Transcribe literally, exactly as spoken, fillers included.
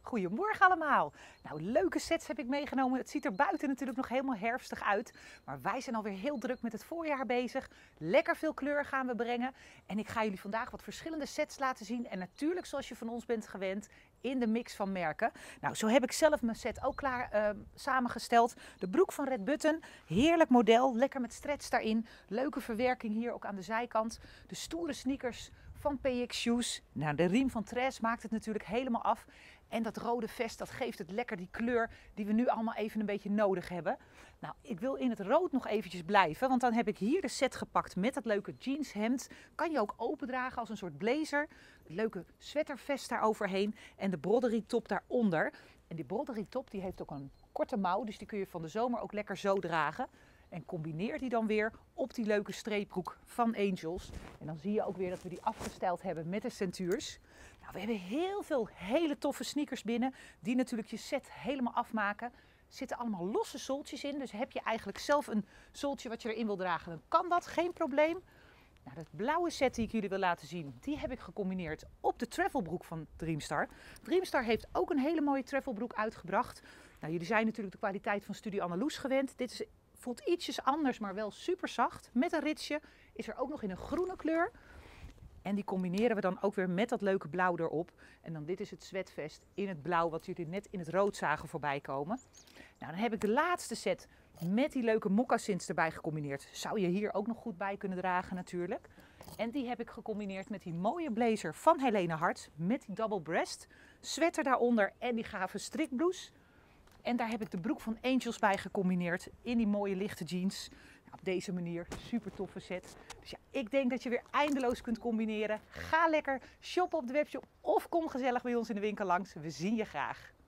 Goedemorgen allemaal. Nou, leuke sets heb ik meegenomen. Het ziet er buiten natuurlijk nog helemaal herfstig uit. Maar wij zijn alweer heel druk met het voorjaar bezig. Lekker veel kleur gaan we brengen. En ik ga jullie vandaag wat verschillende sets laten zien. En natuurlijk, zoals je van ons bent gewend, in de mix van merken. Nou, zo heb ik zelf mijn set ook klaar uh, samengesteld. De broek van Red Button. Heerlijk model. Lekker met stretch daarin. Leuke verwerking hier ook aan de zijkant. De stoere sneakers van P X Shoes. Nou, de riem van Tres maakt het natuurlijk helemaal af. En dat rode vest, dat geeft het lekker die kleur die we nu allemaal even een beetje nodig hebben. Nou, ik wil in het rood nog eventjes blijven, want dan heb ik hier de set gepakt met dat leuke jeanshemd. Kan je ook opendragen als een soort blazer. Het leuke sweatervest daar overheen en de broderie top daaronder. En die broderie top die heeft ook een korte mouw, dus die kun je van de zomer ook lekker zo dragen. En combineer die dan weer op die leuke streepbroek van Angels. En dan zie je ook weer dat we die afgesteld hebben met de centuurs. Nou, we hebben heel veel hele toffe sneakers binnen. Die natuurlijk je set helemaal afmaken. Er zitten allemaal losse zooltjes in. Dus heb je eigenlijk zelf een zooltje wat je erin wil dragen, dan kan dat, geen probleem. Nou, dat blauwe set die ik jullie wil laten zien, die heb ik gecombineerd op de travelbroek van Dreamstar. Dreamstar heeft ook een hele mooie travelbroek uitgebracht. Nou, jullie zijn natuurlijk de kwaliteit van Studio Anneloes gewend. Dit is voelt ietsjes anders, maar wel super zacht. Met een ritsje is er ook nog in een groene kleur. En die combineren we dan ook weer met dat leuke blauw erop. En dan dit is het sweatvest in het blauw wat jullie net in het rood zagen voorbij komen. Nou, dan heb ik de laatste set met die leuke moccasins erbij gecombineerd. Zou je hier ook nog goed bij kunnen dragen natuurlijk. En die heb ik gecombineerd met die mooie blazer van Helene Hart. Met die double breast, sweater daaronder en die gave strikblouse. En daar heb ik de broek van Angels bij gecombineerd in die mooie lichte jeans. Nou, op deze manier, super toffe set. Dus ja, ik denk dat je weer eindeloos kunt combineren. Ga lekker shoppen op de webshop of kom gezellig bij ons in de winkel langs. We zien je graag.